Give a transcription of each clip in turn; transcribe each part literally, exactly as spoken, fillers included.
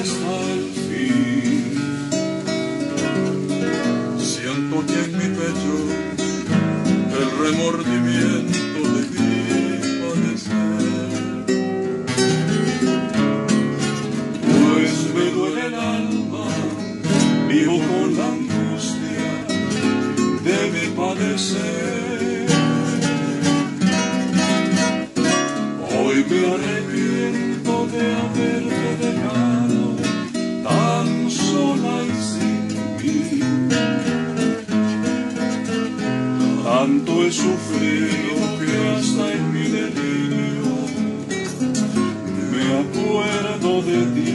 hasta el fin. Siento que en mi pecho el remordimiento de mi padecer, pues me duele el alma, vivo con la angustia de mi padecer. Hoy me arrepiento de haberte dejado tan sola y sin mí. Tanto he sufrido que hasta en mi delirio me acuerdo de ti.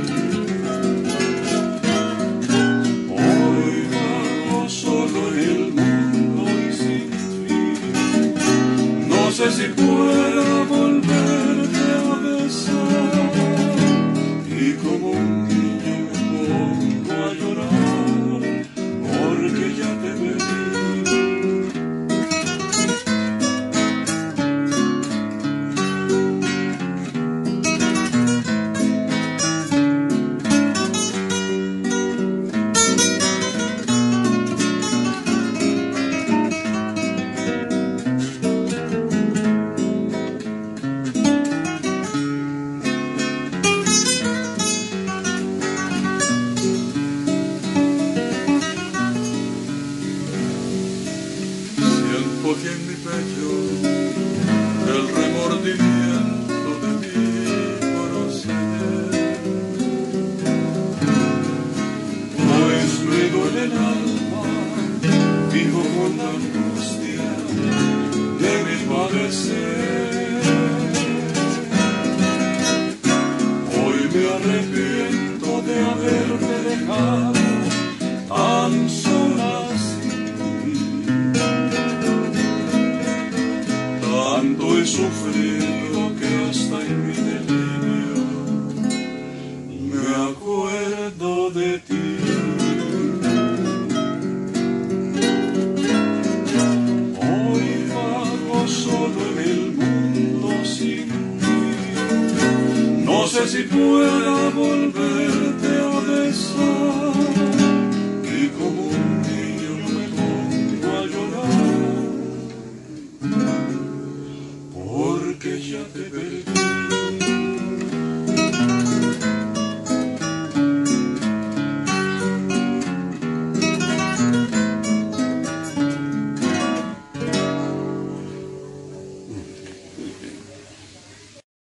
Hoy vago solo en el mundo y sin fin. No sé si pueda volverte a besar, y como un niño me pongo a llorar porque ya te perdí. Porque en mi pecho el remordimiento de mi proceder, pues me duele el alma, vivo con la angustia de mi padecer. Hoy me arrepiento de haberte dejado tan sola. Tanto he sufrido que hasta en mi delirio me acuerdo de ti. Hoy vago solo en el mundo sin ti. No sé si pueda volverte a besar,